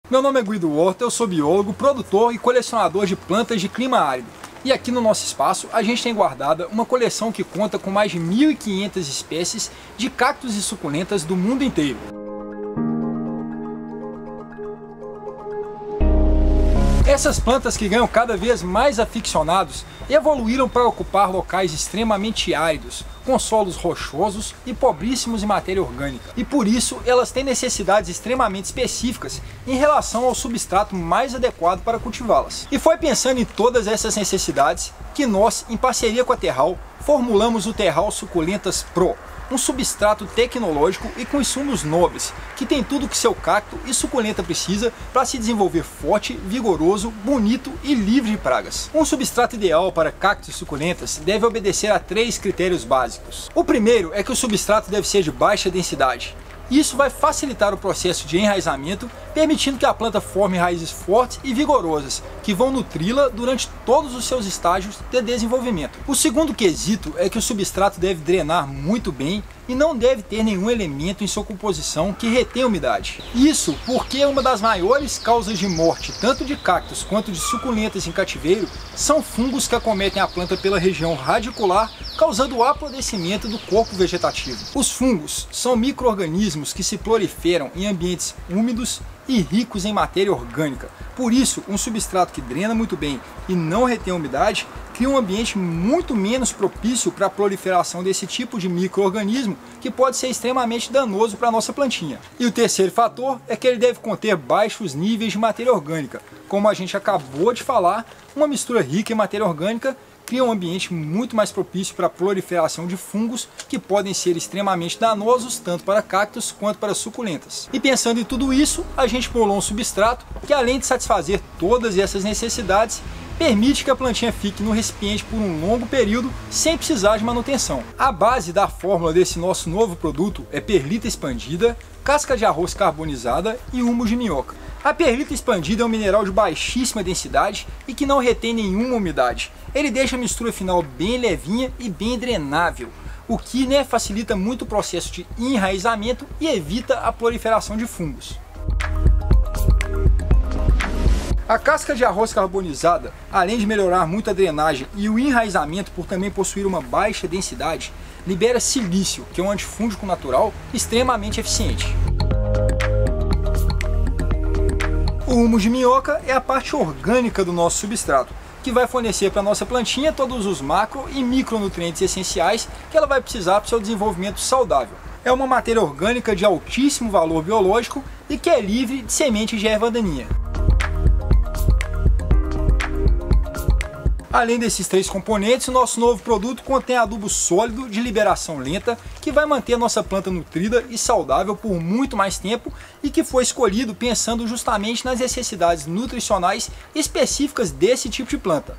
Meu nome é Guido Horta, eu sou biólogo, produtor e colecionador de plantas de clima árido. E aqui no nosso espaço a gente tem guardada uma coleção que conta com mais de 1.500 espécies de cactos e suculentas do mundo inteiro. Essas plantas que ganham cada vez mais aficionados evoluíram para ocupar locais extremamente áridos, com solos rochosos e pobríssimos em matéria orgânica. E por isso elas têm necessidades extremamente específicas em relação ao substrato mais adequado para cultivá-las. E foi pensando em todas essas necessidades que nós, em parceria com a Terral, formulamos o Terral Suculentas Pro, um substrato tecnológico e com insumos nobres, que tem tudo que seu cacto e suculenta precisa para se desenvolver forte, vigoroso, bonito e livre de pragas. Um substrato ideal para cactos e suculentas deve obedecer a 3 critérios básicos. O primeiro é que o substrato deve ser de baixa densidade. Isso vai facilitar o processo de enraizamento, permitindo que a planta forme raízes fortes e vigorosas, que vão nutri-la durante todos os seus estágios de desenvolvimento. O segundo quesito é que o substrato deve drenar muito bem e não deve ter nenhum elemento em sua composição que retenha umidade. Isso porque uma das maiores causas de morte, tanto de cactos quanto de suculentas em cativeiro, são fungos que acometem a planta pela região radicular, causando o apodrecimento do corpo vegetativo. Os fungos são micro-organismos que se proliferam em ambientes úmidos e ricos em matéria orgânica. Por isso, um substrato que drena muito bem e não retém umidade cria um ambiente muito menos propício para a proliferação desse tipo de micro-organismo, que pode ser extremamente danoso para a nossa plantinha. E o terceiro fator é que ele deve conter baixos níveis de matéria orgânica. Como a gente acabou de falar, uma mistura rica em matéria orgânica cria um ambiente muito mais propício para a proliferação de fungos que podem ser extremamente danosos tanto para cactos quanto para suculentas. E pensando em tudo isso, a gente bolou um substrato que, além de satisfazer todas essas necessidades, permite que a plantinha fique no recipiente por um longo período sem precisar de manutenção. A base da fórmula desse nosso novo produto é perlita expandida, casca de arroz carbonizada e humus de minhoca. A perlita expandida é um mineral de baixíssima densidade e que não retém nenhuma umidade. Ele deixa a mistura final bem levinha e bem drenável, o que facilita muito o processo de enraizamento e evita a proliferação de fungos. A casca de arroz carbonizada, além de melhorar muito a drenagem e o enraizamento por também possuir uma baixa densidade, libera silício, que é um antifúngico natural extremamente eficiente. O humus de minhoca é a parte orgânica do nosso substrato, que vai fornecer para a nossa plantinha todos os macro e micronutrientes essenciais que ela vai precisar para o seu desenvolvimento saudável. É uma matéria orgânica de altíssimo valor biológico e que é livre de semente de erva daninha. Além desses 3 componentes, o nosso novo produto contém adubo sólido de liberação lenta que vai manter a nossa planta nutrida e saudável por muito mais tempo e que foi escolhido pensando justamente nas necessidades nutricionais específicas desse tipo de planta.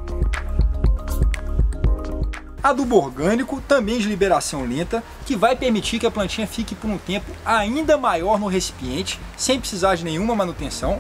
Adubo orgânico, também de liberação lenta, que vai permitir que a plantinha fique por um tempo ainda maior no recipiente, sem precisar de nenhuma manutenção.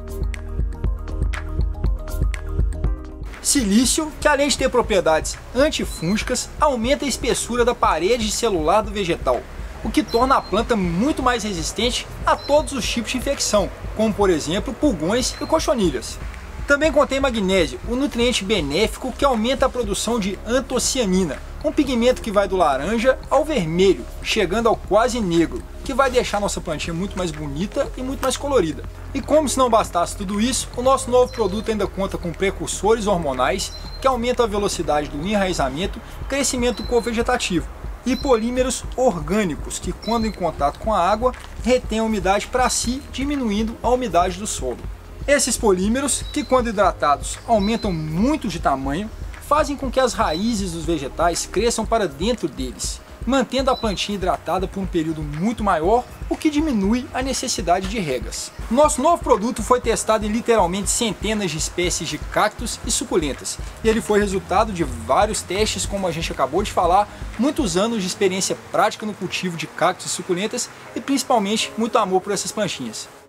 Silício, que além de ter propriedades antifúngicas, aumenta a espessura da parede celular do vegetal, o que torna a planta muito mais resistente a todos os tipos de infecção, como por exemplo pulgões e cochonilhas. Também contém magnésio, um nutriente benéfico que aumenta a produção de antocianina, um pigmento que vai do laranja ao vermelho, chegando ao quase negro, que vai deixar nossa plantinha muito mais bonita e muito mais colorida. E como se não bastasse tudo isso, o nosso novo produto ainda conta com precursores hormonais que aumentam a velocidade do enraizamento e crescimento do corpo vegetativo, e polímeros orgânicos que, quando em contato com a água, retêm a umidade para si, diminuindo a umidade do solo. Esses polímeros, que quando hidratados aumentam muito de tamanho, fazem com que as raízes dos vegetais cresçam para dentro deles, mantendo a plantinha hidratada por um período muito maior, o que diminui a necessidade de regas. Nosso novo produto foi testado em literalmente centenas de espécies de cactos e suculentas, e ele foi resultado de vários testes, como a gente acabou de falar, muitos anos de experiência prática no cultivo de cactos e suculentas e principalmente muito amor por essas plantinhas.